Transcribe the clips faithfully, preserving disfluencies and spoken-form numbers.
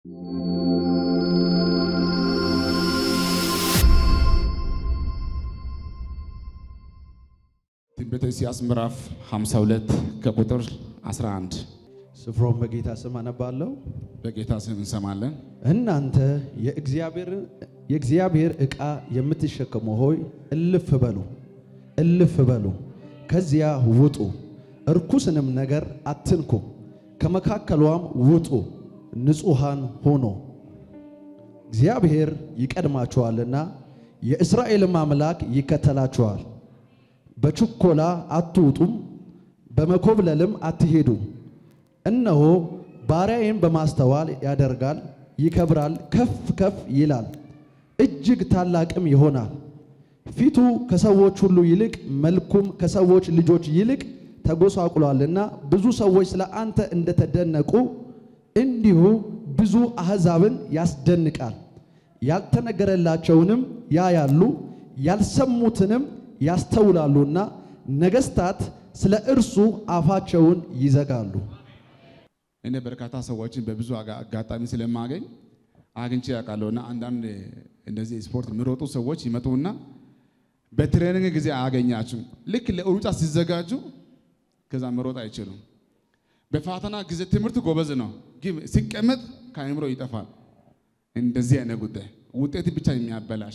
ትንቢተ ኢሳይያስ ምዕራፍ ሃምሳ ሁለት ከቁጥር አስራ አንድ ስፍራውን በጌታ ስም አነባለሁ። በጌታ ስም እንሰማለን። እናንተ የእግዚአብሔር የእግዚአብሔር ዕቃ የምትሸከሙ ሆይ እልፍ በሉ እልፍ በሉ ከዚያ ውጡ እርኩስንም ነገር አትንኩ ከመካከሏም ውጡ ንጹሃን ሆኖ እግዚአብሔር ይቀድማችኋልና የእስራኤልም አምላክ ይከተላችኋል። በችኮላ አትውጡም በመኮብለልም አትሄዱ። እነሆ ባሪያዬን በማስተዋል ያደርጋል ይከብራል ከፍ ከፍ ይላል እጅግ ታላቅም ይሆናል። ፊቱ ከሰዎች ሁሉ ይልቅ መልኩም ከሰዎች ልጆች ይልቅ ተጎሳቁሏልና ብዙ ሰዎች ስለ አንተ እንደተደነቁ እንዲሁ ብዙ አሕዛብን ያስደንቃል። ያልተነገረላቸውንም ያያሉ ያልሰሙትንም ያስተውላሉና ነገስታት ስለ እርሱ አፋቸውን ይዘጋሉ። እኔ በርካታ ሰዎችን በብዙ አጋጣሚ ስለማገኝ አግኝቼ ያውቃለሁና አንዳንድ እንደዚህ ስፖርት የሚሮጡ ሰዎች ይመጡና በትሬኒንግ ጊዜ አያገኛችሁ ልክ ለሩጫ ሲዘጋጁ ከዛ መሮጥ አይችሉም። በፋተና ጊዜ ትምህርት ጎበዝ ነው ግን ሲቀመጥ ከአእምሮ ይጠፋል። እንደዚህ አይነት ጉዳይ ውጤት ብቻ የሚያበላሽ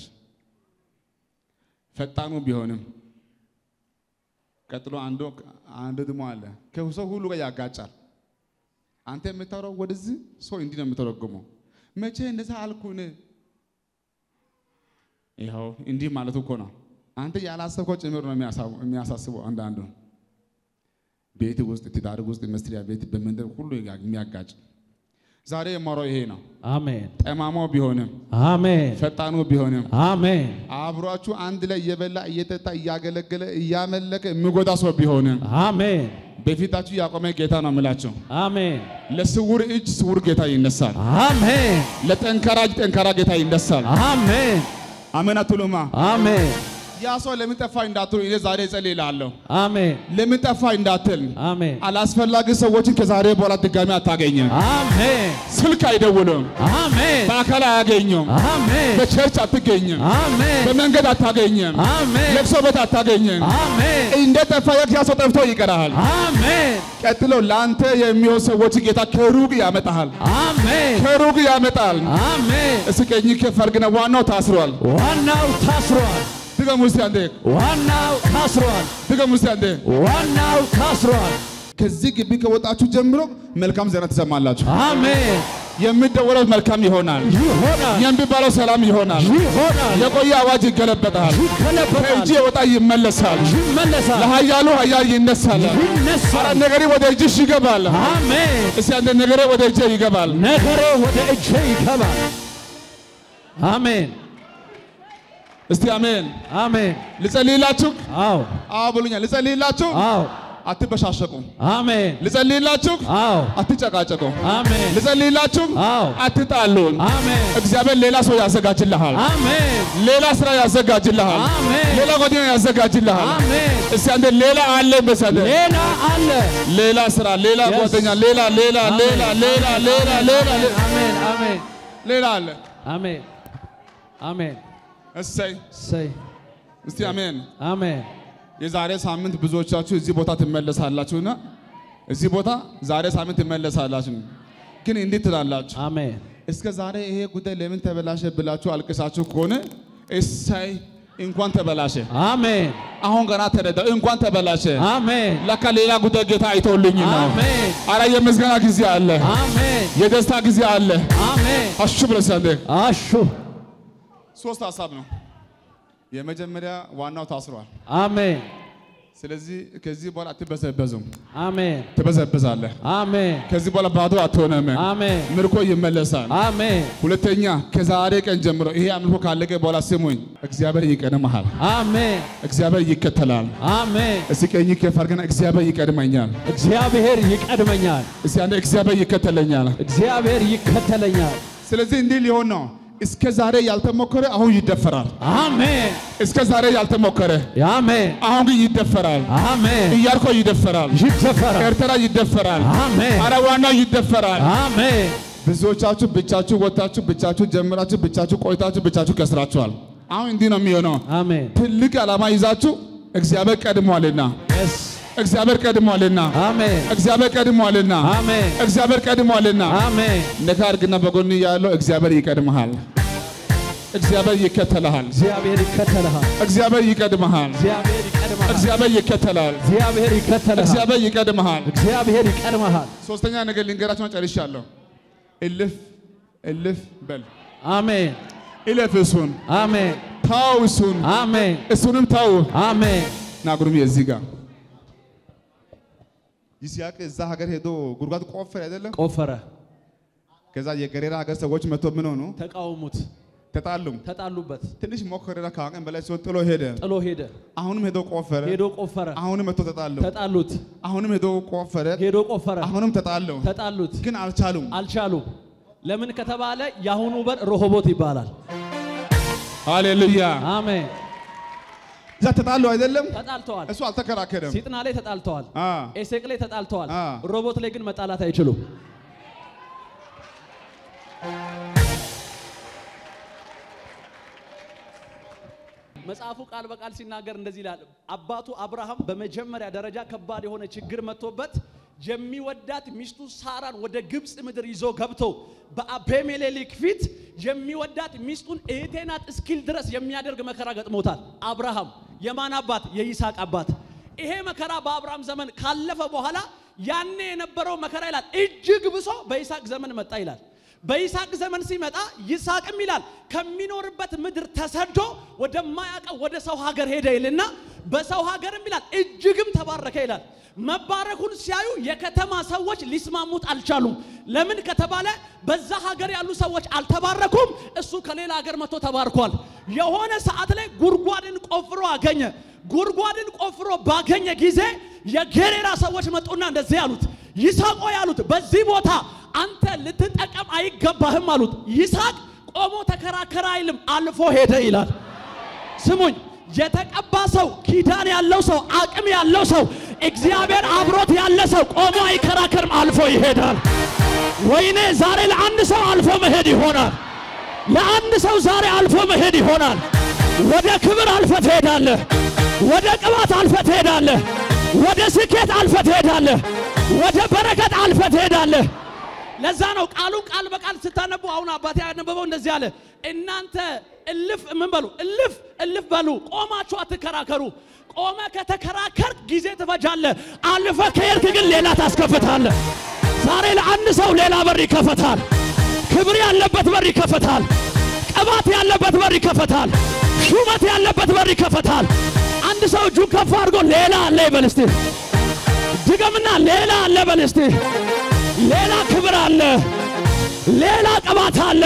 ፈጣኑ ቢሆንም ቀጥሎ አንዱ አንዱ ደግሞ አለ ከሰው ሁሉ ጋር ያጋጫል። አንተ የምታወራው ወደዚህ ሰው እንዲህ ነው የምተረጉመው። መቼ እንደዛ አልኩኝ ይሄው እንዲህ ማለት እኮ ነው። አንተ ያላሰብከው ጭምር ነው የሚያሳስበው። አንዳንዱ ቤት ውስጥ ትዳር ውስጥ መስሪያ ቤት በመንደር ሁሉ የሚያጋጭ ዛሬ የማወራው ይሄ ነው። አሜን። ጠማማው ቢሆንም አሜን ፈጣኑ ቢሆንም አሜን አብሯችሁ አንድ ላይ እየበላ እየጠጣ እያገለገለ እያመለከ የሚጎዳ ሰው ቢሆንም አሜን በፊታችሁ ያቆመ ጌታ ነው የምላችሁ። አሜን። ለስውር እጅ ስውር ጌታ ይነሳል። አሜን። ለጠንካራ እጅ ጠንካራ ጌታ ይነሳል። አሜን አሜን አትሉማ? አሜን። ያ ሰው ለምን ጠፋ እንዳትሉ እኔ ዛሬ እጸልይልሃለሁ። አሜን። ለምን ጠፋ እንዳትል አሜን። አላስፈላጊ ሰዎችን ከዛሬ በኋላ ድጋሚ አታገኝም። አሜን። ስልክ አይደውሉም። አሜን። በአካል አያገኙም። አሜን። በቸርች አትገኝም። አሜን። በመንገድ አታገኝም። አሜን። ለቅሶ ቤት አታገኝም። አሜን። እንደ ጠፋ ያ ሰው ጠፍቶ ይቀራል። አሜን። ቀጥሎ ላንተ የሚሆን ሰዎች ጌታ ከሩቅ ያመጣል። አሜን። ከሩቅ ያመጣል። አሜን። እስከኝ ከፈርግና ዋናው ታስሯል። ዋናው ታስሯል። ድገሙ እስቲ አንዴ ዋናው ታስሯል። ድገሙ እስቲ አንዴ ዋናው ታስሯል። ከዚህ ግቢ ከወጣችሁ ጀምሮ መልካም ዜና ትሰማላችሁ። አሜን። የሚደወለው መልካም ይሆናል። ይሆናል። የሚባለው ሰላም ይሆናል። ይሆናል። የቆየ አዋጅ ይገለበጣል። ይገለበጣል። ከእጅ የወጣ ይመለሳል። ይመለሳል። ለኃያሉ ኃያል ይነሳል። ይነሳል። ነገሬ ወደ እጅሽ ይገባል። አሜን። እስቲ አንዴ ነገሬ ወደ እጄ ይገባል። ነገሬ ወደ እጄ ይገባል። አሜን። እስቲ አሜን አሜን። ልጸልይላችሁ? አዎ አዎ ብሉኛ። ልጸልይላችሁ? አዎ። አትበሻሸቁ። አሜን። ልጸልይላችሁ? አዎ። አትጨቃጨቁ። አሜን። ልጸልይላችሁ? አዎ። አትጣሉ። አሜን። እግዚአብሔር ሌላ ሰው ያዘጋጅልሃል። አሜን። ሌላ ስራ ያዘጋጅልሃል። አሜን። ሌላ ጓደኛ ያዘጋጅልሃል። አሜን። እስቲ አንዴ ሌላ አለ በሰደ ሌላ አለ። ሌላ ስራ፣ ሌላ ጓደኛ፣ ሌላ ሌላ ሌላ ሌላ ሌላ ሌላ አሜን አሜን ሌላ አለ። አሜን አሜን። እሰይ እሰይ። እስቲ አሜን አሜን። የዛሬ ሳምንት ብዙዎቻችሁ እዚህ ቦታ ትመለሳላችሁና እዚህ ቦታ ዛሬ ሳምንት ትመለሳላችሁ። ግን እንዴት ትላላችሁ? አሜን። እስከ ዛሬ ይሄ ጉዳይ ለምን ተበላሸ ብላችሁ አልቅሳችሁ ከሆነ እሰይ እንኳን ተበላሸ። አሜን። አሁን ገና ተረዳ እንኳን ተበላሸ። አሜን። ለካ ሌላ ጉዳይ ጌታ አይተውልኝ ነው። አሜን። አረ የምስጋና ጊዜ አለ። አሜን። የደስታ ጊዜ አለ። አሜን። አሹ ብለሳንደ አሹ ሶስት ሐሳብ ነው። የመጀመሪያ ዋናው ታስሯል። አሜን። ስለዚህ ከዚህ በኋላ አትበዘበዙም። አሜን። ትበዘበዛለህ። አሜን። ከዚህ በኋላ ባዶ አትሆንም። አሜን። ምርኮ ይመለሳል። አሜን። ሁለተኛ ከዛሬ ቀን ጀምሮ ይሄ አምልኮ ካለቀ በኋላ ስሙኝ፣ እግዚአብሔር ይቀድምሃል። አሜን። እግዚአብሔር ይከተላል። አሜን። እስኪ ቀኝ ከፈርገና እግዚአብሔር ይቀድመኛል። እግዚአብሔር ይቀድመኛል። እስኪ አንዴ እግዚአብሔር ይከተለኛል። እግዚአብሔር ይከተለኛል። ስለዚህ እንዲህ ሊሆን ነው። እስከ ዛሬ ያልተሞከረ አሁን ይደፈራል። አሜን። እስከ ዛሬ ያልተሞከረ አሜን አሁን ግን ይደፈራል። አሜን። ኢያሪኮ ይደፈራል። ይደፈራል። ኤርትራ ይደፈራል። አሜን። አረዋና ይደፈራል። አሜን። ብዙዎቻችሁ ብቻችሁ ወጣችሁ ብቻችሁ ጀምራችሁ ብቻችሁ ቆይታችሁ ብቻችሁ ከስራችኋል አሁን እንዲህ ነው የሚሆነው አሜን ትልቅ ዓላማ ይዛችሁ እግዚአብሔር ቀድሟልና እግዚአብሔር ቀድሟልና አሜን እግዚአብሔር ቀድሟልና አሜን እግዚአብሔር ቀድሟልና አሜን ነካርግና በጎን ያለው እግዚአብሔር ይቀድምሃል እግዚአብሔር ይከተልሃል እግዚአብሔር ይከተልሃል እግዚአብሔር ይቀድምሃል እግዚአብሔር ይቀድምሃል እግዚአብሔር ይከተላል እግዚአብሔር ይከተልሃል እግዚአብሔር ይቀድምሃል እግዚአብሔር ይቀድምሃል ሶስተኛ ነገር ልንገራችሁ ጨርሻለሁ እልፍ እልፍ በል አሜን እልፍ እሱን አሜን ታው እሱን አሜን እሱንም ታው አሜን ናጉሩም የዚህ ጋር ይስያቅ እዛ ሀገር ሄዶ ጉርጓድ ቆፈረ አይደለም ቆፈረ ከዛ የገሬራ ሀገር ሰዎች መጥቶ ምን ሆኑ ተቃውሙት ተጣሉ ተጣሉበት ትንሽ ሞከረና ካቀን በላይ ሲሆን ጥሎ ሄደ ጥሎ ሄደ አሁንም ሄዶ ቆፈረ ሄዶ ቆፈረ አሁንም መጥቶ ተጣሉ ተጣሉት አሁንም ሄዶ ቆፈረ ሄዶ ቆፈረ አሁንም ተጣሉ ተጣሉት ግን አልቻሉም አልቻሉም ለምን ከተባለ ያሁኑ በር ሮሆቦት ይባላል ሃሌሉያ አሜን እዛ ተጣሉ አይደለም ተጣልተዋል እሱ አልተከራከረም ሲጥና ላይ ተጣልተዋል ኤሴቅ ላይ ተጣልተዋል አ ሮቦት ላይ ግን መጣላት አይችሉም መጽሐፉ ቃል በቃል ሲናገር እንደዚህ ይላል አባቱ አብርሃም በመጀመሪያ ደረጃ ከባድ የሆነ ችግር መጥቶበት የሚወዳት ሚስቱ ሳራን ወደ ግብጽ ምድር ይዞ ገብቶ በአቤሜሌክ ፊት የሚወዳት ሚስቱን እህቴ ናት እስኪል ድረስ የሚያደርግ መከራ ገጥሞታል አብርሃም የማን አባት የይስሐቅ አባት ይሄ መከራ በአብርሃም ዘመን ካለፈ በኋላ ያኔ የነበረው መከራ ይላል እጅግ ብሶ በይስሐቅ ዘመን መጣ ይላል በይስሐቅ ዘመን ሲመጣ ይስሐቅም ይላል ከሚኖርበት ምድር ተሰዶ ወደማያቀው ወደ ሰው ሀገር ሄደ ይልና በሰው ሀገርም ይላል እጅግም ተባረከ ይላል መባረኩን ሲያዩ የከተማ ሰዎች ሊስማሙት አልቻሉም ለምን ከተባለ በዛ ሀገር ያሉ ሰዎች አልተባረኩም እሱ ከሌላ ሀገር መጥቶ ተባርኳል የሆነ ሰዓት ላይ ጉርጓድን ቆፍሮ አገኘ ጉርጓድን ቆፍሮ ባገኘ ጊዜ የጌሬራ ሰዎች መጡና እንደዚህ ያሉት ይስሐቅ ያሉት በዚህ ቦታ አንተ ልትጠቀም አይገባህም አሉት ይስሐቅ ቆሞ ተከራከረ አይልም አልፎ ሄደ ይላል ስሙኝ የተቀባ ሰው ኪዳን ያለው ሰው አቅም ያለው ሰው እግዚአብሔር አብሮት ያለ ሰው ቆሞ አይከራከርም አልፎ ይሄዳል ወይኔ ዛሬ ለአንድ ሰው አልፎ መሄድ ይሆናል ለአንድ ሰው ዛሬ አልፎ መሄድ ይሆናል ወደ ክብር አልፈ ትሄዳለህ ወደ ቅባት አልፈ ትሄዳለህ ወደ ስኬት አልፈ ትሄዳለህ ወደ በረከት አልፈ ትሄዳለህ ለዛ ነው ቃሉን ቃል በቃል ስታነቡ አሁን አባቴ ያነበበው እንደዚህ አለ እናንተ እልፍ ምን በሉ እልፍ እልፍ በሉ ቆማችሁ አትከራከሩ ቆመ ከተከራከር ጊዜ ትፈጃለህ አልፈ ከሄድክ ግን ሌላ ታስከፍታለህ ዛሬ ለአንድ ሰው ሌላ በር ይከፈታል ክብር ያለበት በር ይከፈታል ቅባት ያለበት በር ይከፈታል ሹመት ያለበት በር ይከፈታል አንድ ሰው እጁን ከፍ አድርጎ ሌላ አለ ይበል እስቲ ድገምና ሌላ አለ በል እስቲ ሌላ ክብር አለ ሌላ ቅባት አለ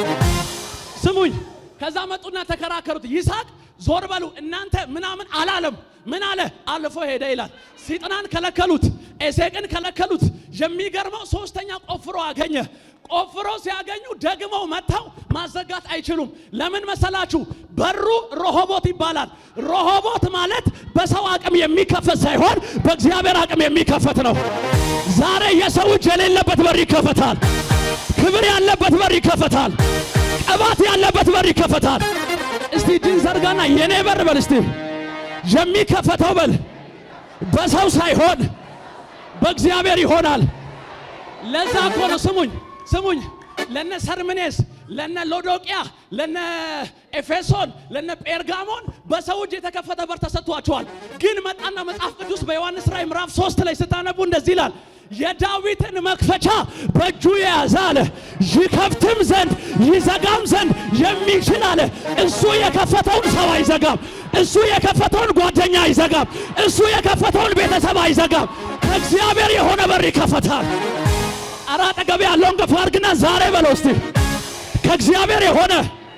ስሙኝ ከዛ መጡና ተከራከሩት ይስሐቅ ዞር በሉ እናንተ ምናምን አላለም ምን አለ አልፎ ሄደ ይላል ሲጥናን ከለከሉት ኤሴቅን ከለከሉት የሚገርመው ሶስተኛ ቆፍሮ አገኘ ቆፍሮ ሲያገኙ ደግመው መጣው ማዘጋት አይችሉም ለምን መሰላችሁ በሩ ሮሆቦት ይባላል ሮሆቦት ማለት በሰው አቅም የሚከፈት ሳይሆን በእግዚአብሔር አቅም የሚከፈት ነው ዛሬ የሰው እጅ የሌለበት በር ይከፈታል ክብር ያለበት በር ይከፈታል ቅባት ያለበት በር ይከፈታል እስቲ ዲን ዘርጋና የኔ በር በል እስቲ የሚከፈተው በል በሰው ሳይሆን በእግዚአብሔር ይሆናል ለዛ እኮ ነው ስሙኝ ስሙኝ ለነ ሰርምኔስ ለነ ሎዶቅያ ለነ ኤፌሶን ለነ ጴርጋሞን በሰው እጅ የተከፈተ በር ተሰጥቷቸዋል ግን መጣና መጽሐፍ ቅዱስ በዮሐንስ ራእይ ምዕራፍ ሶስት ላይ ስታነቡ እንደዚህ ይላል የዳዊትን መክፈቻ በእጁ የያዘ አለ ይከፍትም ዘንድ ይዘጋም ዘንድ የሚችል አለ እሱ የከፈተውን ሰው አይዘጋም እሱ የከፈተውን ጓደኛ አይዘጋም እሱ የከፈተውን ቤተሰብ አይዘጋም ከእግዚአብሔር የሆነ በር ይከፈታል አራ አጠገብ ያለውን ገፋ አድርግና ዛሬ በለው እስቲ ከእግዚአብሔር የሆነ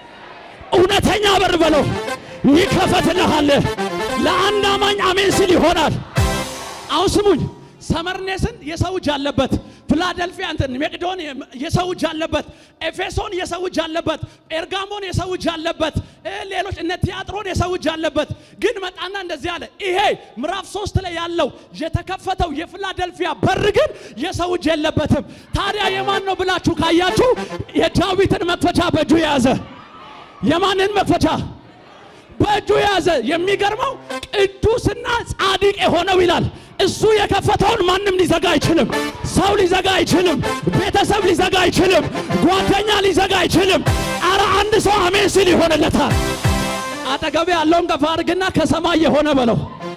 እውነተኛ በር በለው ይከፈትልሃል ለአንድ አማኝ አሜን ሲል ይሆናል አሁን ስሙኝ ሰመርኔስን የሰው እጅ አለበት ፊላደልፊያ እንትን መቄዶንያ የሰው እጅ አለበት ኤፌሶን የሰው እጅ አለበት ጴርጋሞን የሰው እጅ አለበት ሌሎች እነ ቲያጥሮን የሰው እጅ አለበት ግን መጣና እንደዚህ አለ ይሄ ምዕራፍ ሶስት ላይ ያለው የተከፈተው የፊላደልፊያ በር ግን የሰው እጅ የለበትም ታዲያ የማን ነው ብላችሁ ካያችሁ የዳዊትን መክፈቻ በእጁ ያዘ የማንን መክፈቻ በእጁ ያዘ የሚገርመው ቅዱስና ጻድቅ የሆነው ይላል እሱ የከፈተውን ማንም ሊዘጋ አይችልም ሰው ሊዘጋ አይችልም ቤተሰብ ሊዘጋ አይችልም ጓደኛ ሊዘጋ አይችልም አረ አንድ ሰው አሜን ሲል ይሆንለታል አጠገብ ያለውን ከፋርግና ከሰማይ የሆነ በለው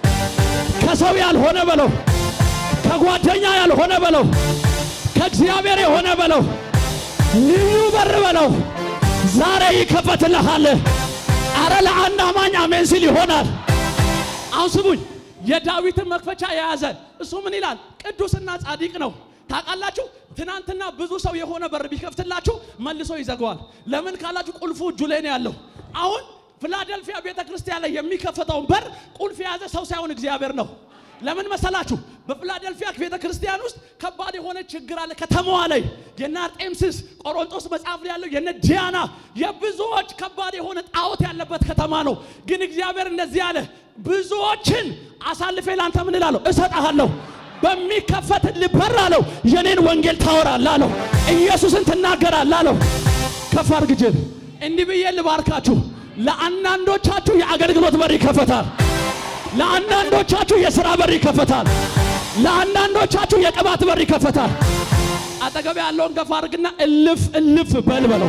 ከሰው ያልሆነ በለው ከጓደኛ ያልሆነ በለው ከእግዚአብሔር የሆነ በለው ልዩ በር በለው ዛሬ ይከፈትልሃል አረ ለአንድ አማኝ አሜን ሲል ይሆናል አሁን ስሙኝ የዳዊትን መክፈቻ የያዘ እሱ ምን ይላል ቅዱስና ጻድቅ ነው ታቃላችሁ ትናንትና ብዙ ሰው የሆነ በር ቢከፍትላችሁ መልሶ ይዘጋዋል ለምን ካላችሁ ቁልፉ እጁ ላይ ነው ያለው አሁን ፊላደልፊያ ቤተክርስቲያን ላይ የሚከፈተው በር ቁልፍ የያዘ ሰው ሳይሆን እግዚአብሔር ነው ለምን መሰላችሁ በፊላደልፊያ ቤተክርስቲያን ውስጥ ከባድ የሆነ ችግር አለ ከተማዋ ላይ የነ አርጤምስስ ቆሮንቶስ መጽሐፍ ላይ ያለው የነ ዲያና የብዙዎች ከባድ የሆነ ጣዖት ያለበት ከተማ ነው ግን እግዚአብሔር እንደዚህ አለ ብዙዎችን አሳልፌ ላንተ ምን እላለሁ እሰጣለሁ በሚከፈት ልበር አለው የኔን ወንጌል ታወራለህ አለው ኢየሱስን ትናገራለህ አለው ከፋር ግጅል እንዲህ ብዬ ልባርካችሁ ለአንዳንዶቻችሁ የአገልግሎት በር ይከፈታል ለአንዳንዶቻችሁ የሥራ በር ይከፈታል ለአንዳንዶቻችሁ የቅባት በር ይከፈታል አጠገብ ያለውን ከፋርግና እልፍ እልፍ በልበለው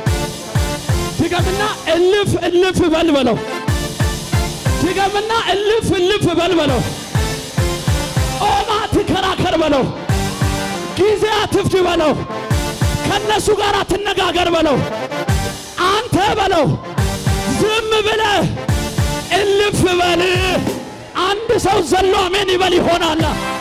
ድገምና እልፍ እልፍ በልበለው ድገምና እልፍ እልፍ በልበለው ኦማ ትከራከር በለው ጊዜ አትፍጅ በለው ከነሱ ጋር አትነጋገር በለው አንተ በለው ዝም ብለህ እልፍ በል አንድ ሰው ዘሎ አሜን ይበል ይሆናል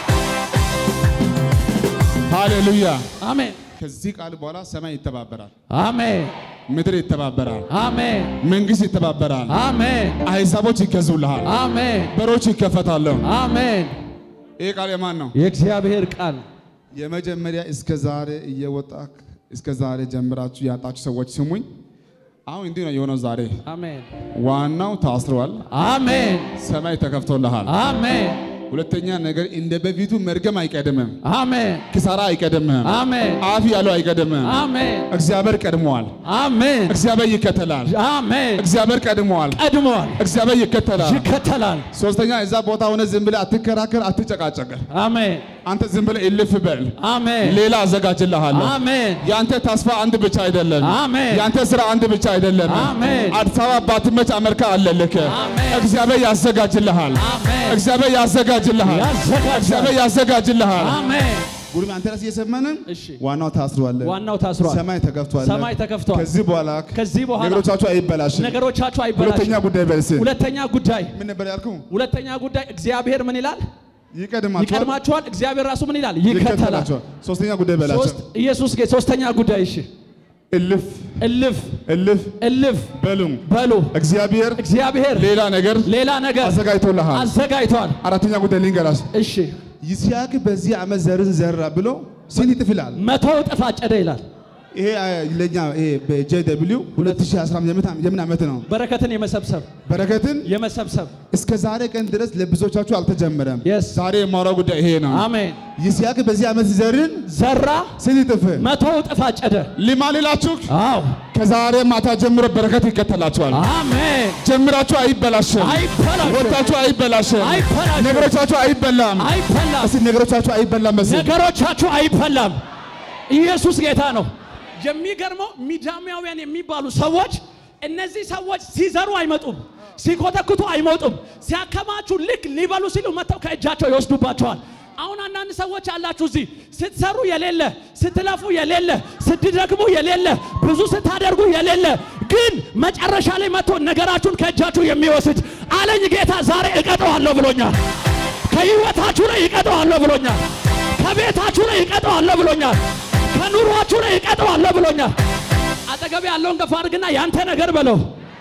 ሃሌሉያ አሜን ከዚህ ቃል በኋላ ሰማይ ይተባበራል አሜን ምድር ይተባበራል አሜን መንግስት ይተባበራል አሜን አሕዛቦች ይገዙልሃል አሜን በሮች ይከፈታሉ አሜን ይሄ ቃል የማን ነው የእግዚአብሔር ቃል የመጀመሪያ እስከ ዛሬ እየወጣክ እስከ ዛሬ ጀምራችሁ ያጣችሁ ሰዎች ስሙኝ አሁን እንዲህ ነው የሆነው ዛሬ አሜን ዋናው ታስሯል አሜን ሰማይ ተከፍቶልሃል አሜን ሁለተኛ ነገር እንደ በፊቱ መርገም አይቀደምም አሜን ክሳራ አይቀደምም አሜን አፍ ያለው አይቀደምም አሜን እግዚአብሔር ቀድሟል አሜን እግዚአብሔር ይከተላል አሜን እግዚአብሔር ቀድሟል ቀድሟል እግዚአብሔር ይከተላል ይከተላል ሶስተኛ እዛ ቦታ ሆነ ዝም ብለህ አትከራከር አትጨቃጨቅ አሜን አንተ ዝም ብለህ እልፍ በል አሜን ሌላ አዘጋጅልሃለሁ አሜን ያንተ ተስፋ አንድ ብቻ አይደለም አሜን ያንተ ስራ አንድ ብቻ አይደለም አሜን አዲስ አበባ ባትመች አሜሪካ አለልክ አሜን እግዚአብሔር ያዘጋጅልሃል አሜን እግዚአብሔር ያዘጋጅልሃል እግዚአብሔር ያዘጋጅልሃል አሜን ጉሩም አንተ ራስህ የሰማንም እሺ ዋናው ታስሯል ዋናው ታስሯል ሰማይ ተከፍቷል ሰማይ ተከፍቷል ከዚህ በኋላ ከዚህ በኋላ ነገሮቻችሁ አይበላሽ ነገሮቻችሁ አይበላሽ ሁለተኛ ጉዳይ በልስ ሁለተኛ ጉዳይ ምን ነበር ያልከው ሁለተኛ ጉዳይ እግዚአብሔር ምን ይላል ይቀድማችኋል ይቀድማችኋል እግዚአብሔር ራሱ ምን ይላል ይከተላል ሶስተኛ ጉዳይ በላቸው ሶስት ኢየሱስ ጌታ ሶስተኛ ጉዳይ እሺ እልፍ እልፍ እልፍ እልፍ በሉ በሉ እግዚአብሔር እግዚአብሔር ሌላ ነገር ሌላ ነገር አዘጋጅቶልሃል አዘጋጅቷል አራተኛ ጉዳይ ልንገራሽ እሺ ይስሐቅ በዚህ ዓመት ዘርን ዘራ ብሎ ስንት እጥፍ ይላል መቶ እጥፍ አጨደ ይላል ይሄ ለኛ ይሄ በጄደብሊው ሁለት ሺህ አስራ አምስት የምን ዓመት ነው በረከትን የመሰብሰብ በረከትን የመሰብሰብ እስከ ዛሬ ቀን ድረስ ለብዙዎቻችሁ አልተጀመረም Yes. ዛሬ የማወራው ጉዳይ ይሄ ነው አሜን ይስሐቅ በዚህ ዓመት ዘርን ዘራ ስንት እጥፍ መቶ እጥፍ አጨደ ሊማልላችሁ አዎ ከዛሬ ማታ ጀምሮ በረከት ይከተላችኋል አሜን ጀምራችሁ አይበላሽም አይበላሽም ወጣችሁ አይበላሽም አይበላሽም ነገሮቻችሁ አይበላም አይበላም እስቲ ነገሮቻችሁ አይበላም መስ ነገሮቻችሁ አይበላም ኢየሱስ ጌታ ነው የሚገርመው ሚዳሚያውያን የሚባሉ ሰዎች እነዚህ ሰዎች ሲዘሩ አይመጡም ሲኮተኩቱ አይመጡም ሲያከማቹ ልክ ሊበሉ ሲሉ መተው ከእጃቸው ይወስዱባቸዋል አሁን አንዳንድ ሰዎች አላችሁ እዚህ ስትሰሩ የሌለ ስትለፉ የሌለ ስትደግሙ የሌለ ብዙ ስታደርጉ የሌለ ግን መጨረሻ ላይ መጥቶ ነገራችሁን ከእጃችሁ የሚወስድ አለኝ ጌታ ዛሬ እቀጣዋለሁ ብሎኛል ከህይወታችሁ ላይ እቀጣዋለሁ ብሎኛል ከቤታችሁ ላይ እቀጣዋለሁ ብሎኛል ከኑሯችሁ ላይ እቀጣዋለሁ ብሎኛል አጠገብ ያለውን ገፋ አድርግና ያንተ ነገር በለው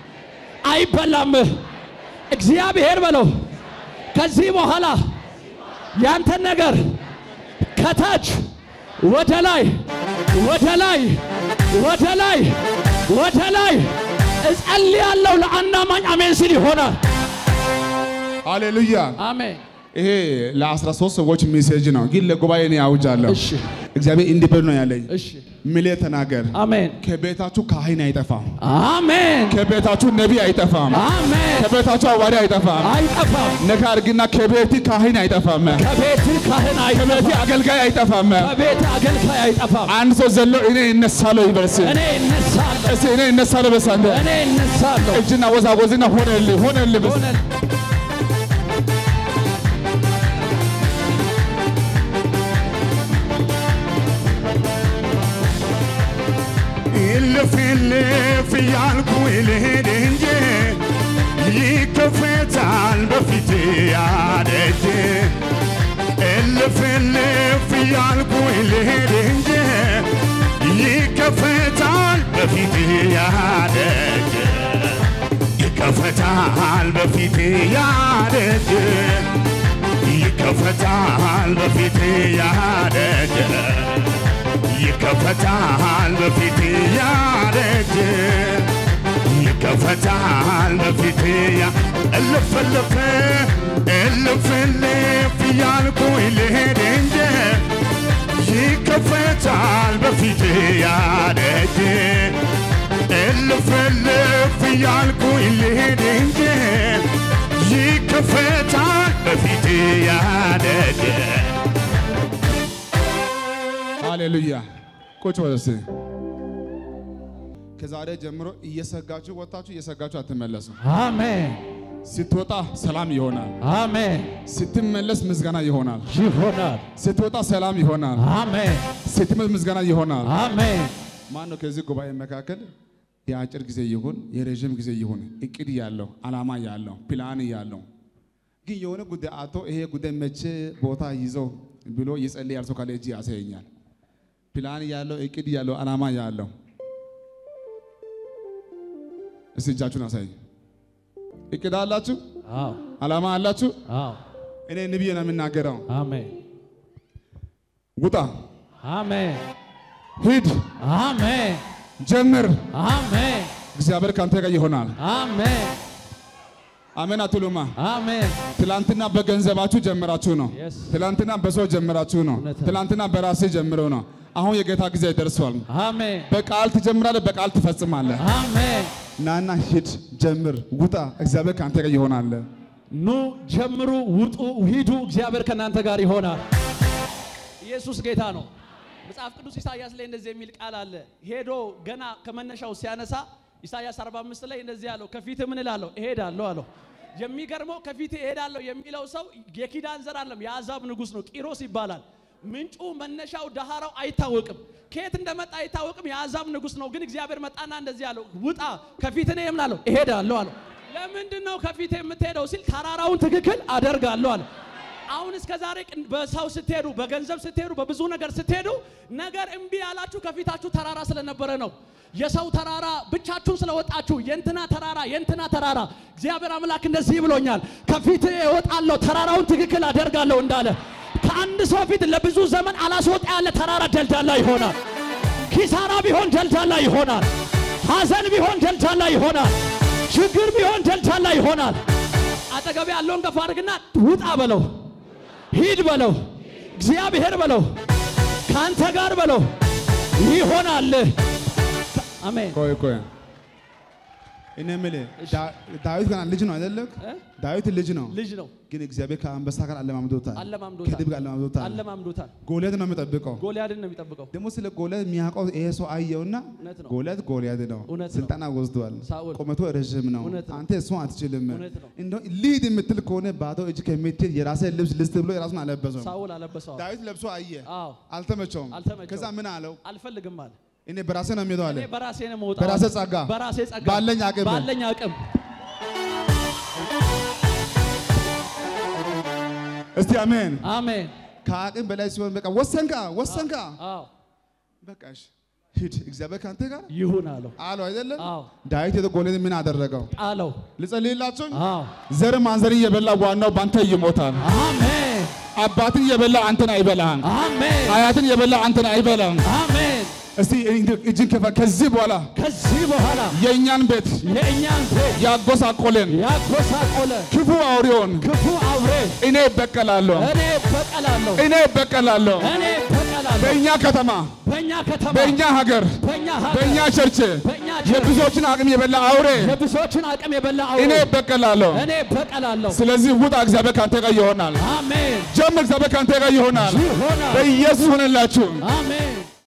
አይበላም እግዚአብሔር በለው ከዚህ በኋላ ያንተ ነገር ከታች ወደ ላይ ወደ ላይ ወደ ላይ ወደ ላይ እጸልያለሁ ለአናማኝ አሜን ሲል ይሆናል። ሃሌሉያ አሜን። ይሄ ለአስራ ሶስት ሰዎች ሜሴጅ ነው ግን ለጉባኤ ነው ያውጃለሁ። እሺ እግዚአብሔር እንዲበል ነው ያለኝ። እሺ ሚሌ ተናገር። አሜን። ከቤታችሁ ካህን አይጠፋም። አሜን። ከቤታችሁ ነቢይ አይጠፋም። አሜን። ከቤታችሁ ሐዋርያ አይጠፋም። አይጠፋም። ነካርግና ከቤት ካህን አይጠፋም። ከቤት ካህን አይጠፋም። ከቤት አገልጋይ አይጠፋም። ከቤት አገልጋይ አይጠፋም። አንድ ሰው ዘሎ እኔ እነሳለሁ ይበልስ። እኔ እነሳለሁ። እሺ እኔ እነሳለሁ በሳንደ እኔ እነሳለሁ። እጅና ወዛወዝና ሆነልኝ ሆነልኝ በስ ልፍልፍ ያልኩ ልሄድ እንጂ ይከፈታል በፊቴ ያደጅ ልፍልፍ ያልኩ ልሄድ እንጂ ይከፈታል በፊቴ ያደጅ ይከፈታል በፊቴ ያደጅ ይከፈታል በፊቴ ያደጅ ይከፈታል በፊቴ ያደጅ ይከፈታል በፊቴ ያ እልፍ እልፍ እልፍ እልፍ ያልኩኝ ልሄድ እንጂ ይከፈታል በፊቴ ያደጅ እልፍ እልፍ ያልኩኝ ልሄድ እንጂ ይከፈታል በፊቴ ያደጅ ሃሌሉያ ቁጭ ወደስ ከዛሬ ጀምሮ እየሰጋችሁ ወጣችሁ እየሰጋችሁ አትመለሱ። አሜን። ስትወጣ ሰላም ይሆናል። አሜን። ስትመለስ ምስጋና ይሆናል። ይሆናል። ስትወጣ ሰላም ይሆናል። አሜን። ስትመለስ ምስጋና ይሆናል። አሜን። ማን ነው ከዚህ ጉባኤ መካከል የአጭር ጊዜ ይሁን የረጅም ጊዜ ይሁን እቅድ ያለው ዓላማ ያለው ፕላን ያለው ግን የሆነ ጉዳይ አቶ ይሄ ጉዳይ መቼ ቦታ ይዘው ብሎ ይጸልያል ሰው ካለ እጅ ያሳየኛል። ፕላን ያለው እቅድ ያለው ዓላማ ያለው እስቲ እጃችሁን አሳይ። እቅድ አላችሁ? አዎ። ዓላማ አላችሁ? አዎ። እኔ ነብይ ነው የምናገረው። አሜን። ውጣ። አሜን። ሂድ። አሜን። ጀምር። አሜን። እግዚአብሔር ካንተ ጋር ይሆናል። አሜን። አሜን አትሉማ? አሜን። ትላንትና በገንዘባችሁ ጀምራችሁ ነው። Yes. ትላንትና በሰው ጀምራችሁ ነው። እውነት ነው። ትላንትና በራሴ ጀምረው ነው። አሁን የጌታ ጊዜ ደርሷል። አሜን። በቃል ትጀምራለህ፣ በቃል ትፈጽማለህ። አሜን። ናና ሂድ፣ ጀምር፣ ውጣ። እግዚአብሔር ካንተ ጋር ይሆናል። ኑ ጀምሩ፣ ውጡ፣ ሂዱ። እግዚአብሔር ከናንተ ጋር ይሆናል። ኢየሱስ ጌታ ነው። መጽሐፍ ቅዱስ ኢሳይያስ ላይ እንደዚህ የሚል ቃል አለ። ሄዶ ገና ከመነሻው ሲያነሳ ኢሳይያስ አርባ አምስት ላይ እንደዚህ ያለው ከፊት ምን እላለሁ እሄዳለሁ አለው። የሚገርመው ከፊት እሄዳለሁ የሚለው ሰው የኪዳን ዘር አይደለም፣ የአሕዛብ ንጉስ ነው። ቂሮስ ይባላል። ምንጩ መነሻው ዳሃራው አይታወቅም፣ ከየት እንደመጣ አይታወቅም። የአሕዛብ ንጉስ ነው። ግን እግዚአብሔር መጣና እንደዚህ ያለው ውጣ፣ ከፊት እኔ እምላለሁ እሄዳለሁ አለው። ለምንድነው ከፊት የምትሄደው ሲል ተራራውን ትክክል አደርጋለሁ አለ። አሁን እስከ ዛሬ በሰው ስትሄዱ፣ በገንዘብ ስትሄዱ፣ በብዙ ነገር ስትሄዱ ነገር እምቢ ያላችሁ ከፊታችሁ ተራራ ስለነበረ ነው። የሰው ተራራ ብቻችሁን ስለወጣችሁ የእንትና ተራራ የእንትና ተራራ እግዚአብሔር አምላክ እንደዚህ ብሎኛል፣ ከፊት እወጣለሁ ተራራውን ትክክል አደርጋለሁ እንዳለ ከአንድ ሰው ፊት ለብዙ ዘመን አላስወጣ ያለ ተራራ ደልዳላ ይሆናል። ኪሳራ ቢሆን ደልዳላ ይሆናል። ሐዘን ቢሆን ደልዳላ ይሆናል። ችግር ቢሆን ደልዳላ ይሆናል። አጠገብ ያለውን ገፋ አድርግና ውጣ በለው፣ ሂድ በለው፣ እግዚአብሔር በለው፣ ካንተ ጋር በለው፣ ይሆናል። አሜን። ቆይ ቆይ እኔ የምልህ ዳዊት ገና ልጅ ነው አይደለም? ዳዊት ልጅ ነው ልጅ ነው። ግን እግዚአብሔር ከአንበሳ ጋር አለማምዶታል፣ አለማምዶታል፣ ከድብ ጋር አለማምዶታል፣ አለማምዶታል። ጎልያድ ነው የሚጠብቀው። ጎልያድን ነው የሚጠብቀው። ደግሞ ስለ ጎልያድ የሚያውቀው ይሄ ሰው አየውና ጎልያድ ጎልያድ ነው፣ ስልጠና ወስዷል፣ ቁመቱ ረጅም ነው፣ አንተ እሱን አትችልም። እንደው ሊድ የምትል ከሆነ ባዶ እጅ ከሚትል የራስህ ልብስ ልስት ብሎ የራሱን አለበሰው። ሳውል አለበሰው። ዳዊት ለብሶ አየ፣ አልተመቸውም። ከዛ ምን አለው? አልፈልግም አለ። እኔ በራሴ ነው የሚሄደው አለ። እኔ በራሴ ነው የምወጣው፣ በራሴ ጸጋ፣ በራሴ ጸጋ፣ ባለኝ አቅም፣ ባለኝ አቅም። እስቲ አሜን አሜን። ከአቅም በላይ ሲሆን በቃ ወሰንካ ወሰንካ። አዎ በቃ እሺ ሂድ፣ እግዚአብሔር ካንተ ጋር ይሁን አለው አለው አይደለም? አዎ። ዳዊት የጎልያድን ምን አደረገው? አለው። ልጸልይላችሁ። አዎ። ዘር ማንዘር እየበላ ዋናው ባንተ ይሞታል። አሜን። አባትን የበላ አንተን አይበላም። አሜን። አያትን የበላ አንተን አይበላም። አሜን። እስቲ እጅን ከፋ ከዚህ በኋላ ከዚህ በኋላ የእኛን ቤት የእኛን ቤት ያጎሳቆለን ያጎሳቆለ ክፉ አውሬውን ክፉ አውሬ እኔ በቀላለሁ እኔ በቀላለሁ እኔ በቀላለሁ እኔ በቀላለሁ በእኛ ከተማ በእኛ ከተማ በእኛ ሀገር በእኛ ሀገር በእኛ ቸርች በእኛ ቸርች የብዙዎችን አቅም የበላ አውሬ የብዙዎችን አቅም የበላ አውሬ እኔ በቀላለሁ እኔ በቀላለሁ ስለዚህ ውጣ እግዚአብሔር ካንተ ጋር ይሆናል አሜን ጀምር እግዚአብሔር ካንተ ጋር ይሆናል ይሆናል በኢየሱስ ሆነላችሁ አሜን